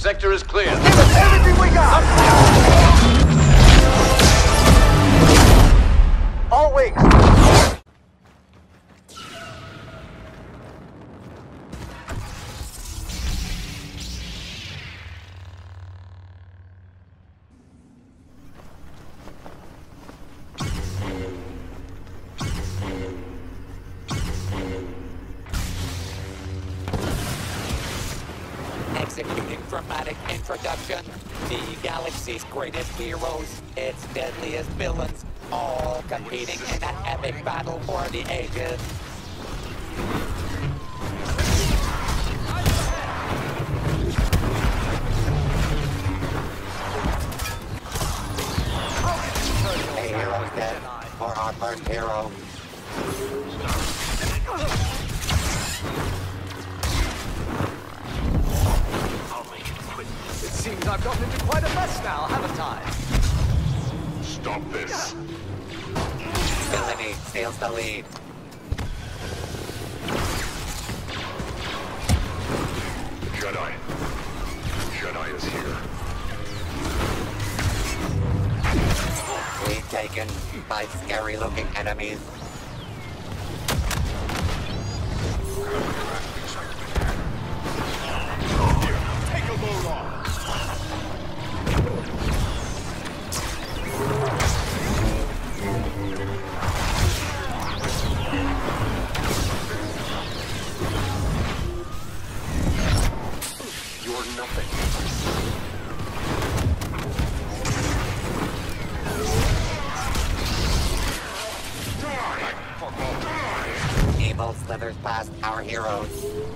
sector is clear. Give us everything we got! All wings! Executing dramatic introduction. The galaxy's greatest heroes, its deadliest villains, all competing in an epic battle for the ages. A hero's dead for our first hero. It seems I've gotten into quite a mess now, haven't I? Stop this. Villainy steals the lead. Jedi. Jedi is here. Lead taken by scary-looking enemies. Take a load off. You're nothing. Evil slithers past our heroes.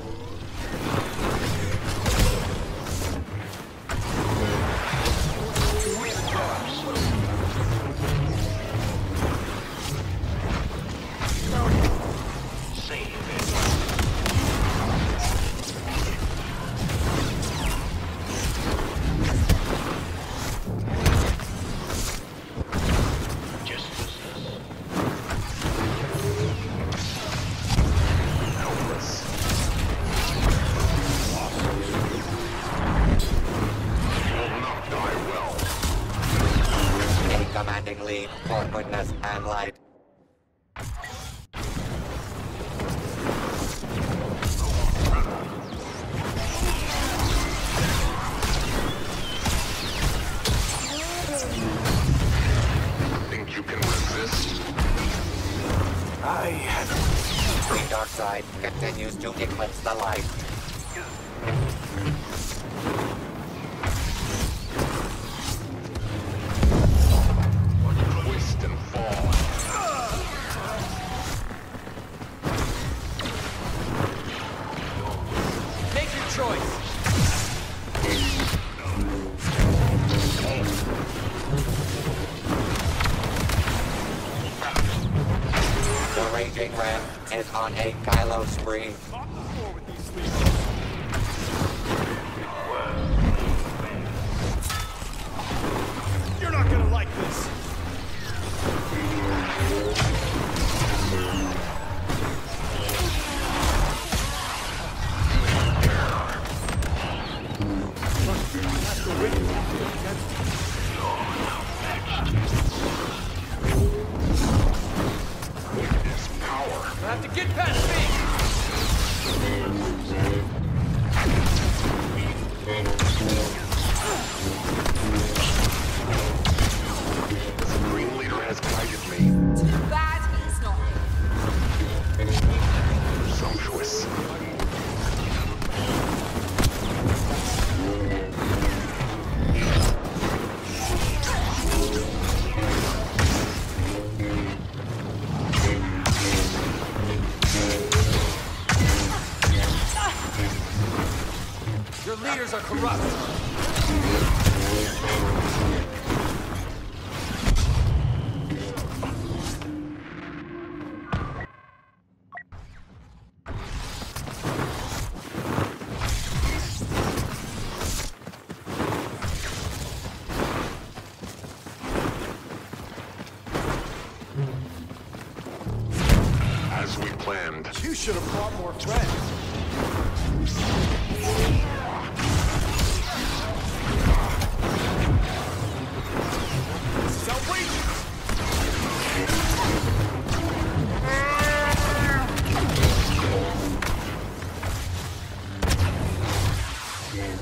Commanding lead for goodness and light. Think you can resist? The dark side continues to eclipse the light. Twist and fall. Make your choice! The Raging Ram is on a Kylo spree. You're not gonna like this! I have to get past The Supreme Leader has guided me. Too bad he's not here. Sumptuous. Your leaders are corrupt! As we planned. You should have brought more friends.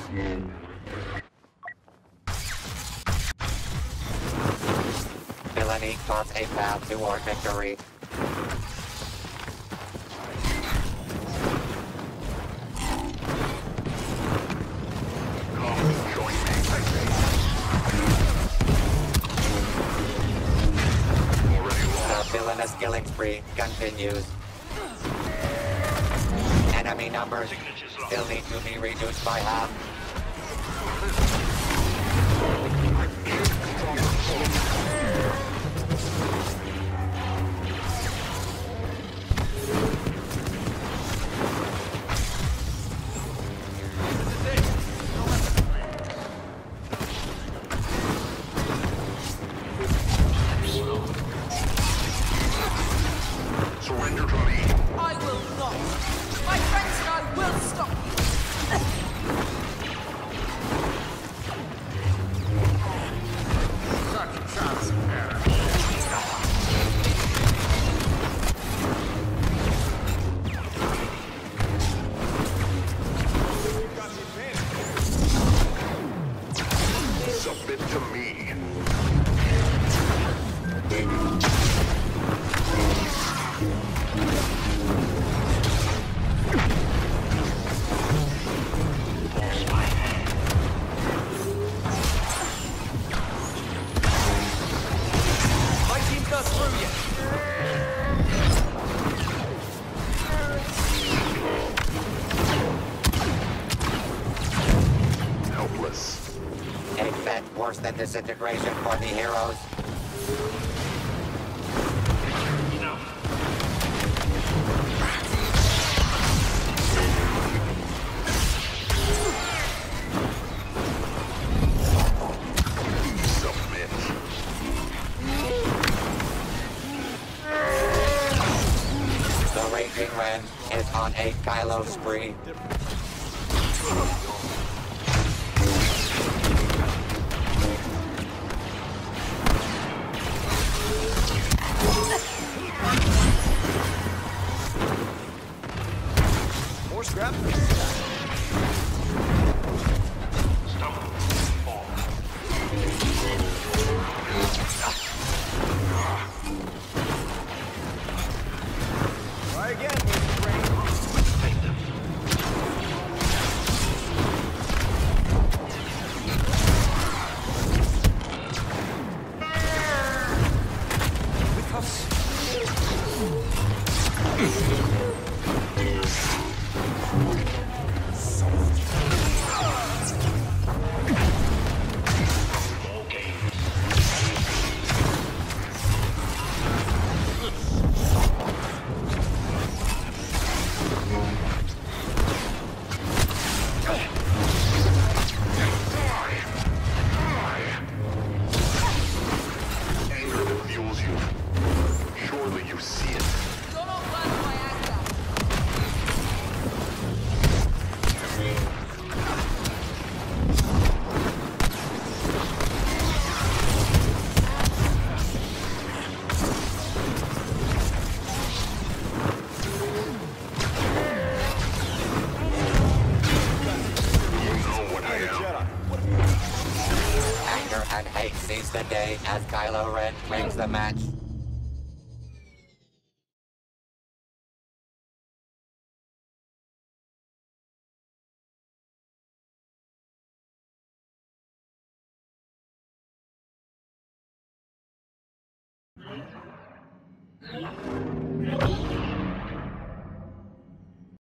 Villainy carves a path toward victory. Come join me. Already The lost. villainous killing spree continues. Enemy numbers still need to be reduced by half. Surrender to me. I will not. My friends and I will stop you. Such a transparent. Submit to me. My team's not through yet. Helpless. A bet worse than disintegration for the heroes. Submit. The Raging Ren is on a Kylo spree. More scrap? Try again, Mr. Brain. With us. Anger that fuels you. Surely you see it. You're not worth my anger. You know what I am. Jedi. Anger and hate seize the day as Kylo Ren wins the match.